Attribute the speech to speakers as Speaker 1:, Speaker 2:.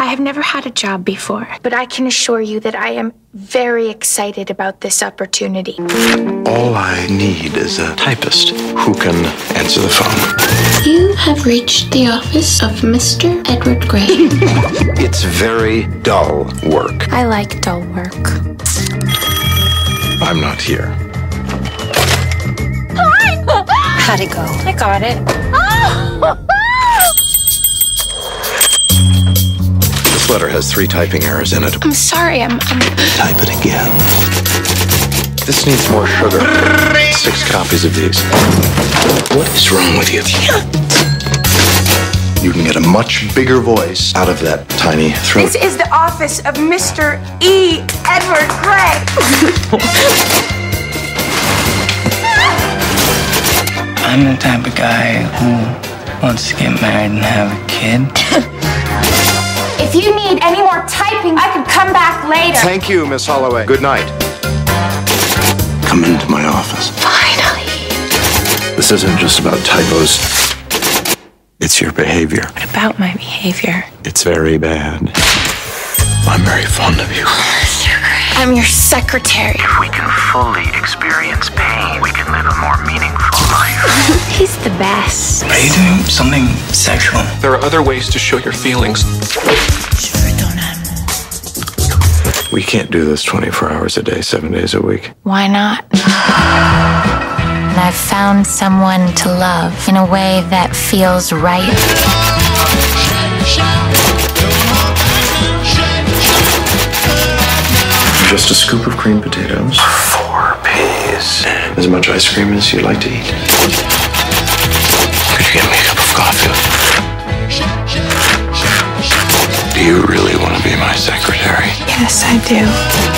Speaker 1: I've never had a job before, but I can assure you that I am very excited about this opportunity.
Speaker 2: All I need is a typist who can answer the phone.
Speaker 3: You have reached the office of Mr. Edward Gray.
Speaker 2: It's very dull work.
Speaker 1: I like dull work.
Speaker 2: I'm not here.
Speaker 1: How'd it go? I got it.
Speaker 2: This letter has 3 typing errors in it.
Speaker 1: I'm sorry, I'm...
Speaker 2: Type it again. This needs more sugar. 6 copies of these. What is wrong with you? You can get a much bigger voice out of that tiny throat.
Speaker 4: This is the office of Mr. E. Edward Gray.
Speaker 5: I'm the type of guy who wants to get married and have a kid.
Speaker 4: If you need any more typing, I could come back later.
Speaker 2: Thank you, Miss Holloway. Good night. Come into my office.
Speaker 1: Finally.
Speaker 2: This isn't just about typos. It's your behavior.
Speaker 1: What about my behavior?
Speaker 2: It's very bad. I'm very fond of you.
Speaker 1: I'm your secretary.
Speaker 6: If we can fully experience pain, we can live a more meaningful life.
Speaker 1: He's the best.
Speaker 5: Are you doing something sexual?
Speaker 7: There are other ways to show your feelings.
Speaker 2: We can't do this 24 hours a day, 7 days a week.
Speaker 1: Why not? And I've found someone to love in a way that feels right.
Speaker 2: Just a scoop of creamed potatoes.
Speaker 6: 4 peas.
Speaker 2: As much ice cream as you'd like to eat.
Speaker 6: Could you get me a cup of coffee?
Speaker 2: Do you really want to be my secretary?
Speaker 1: Yes, I do.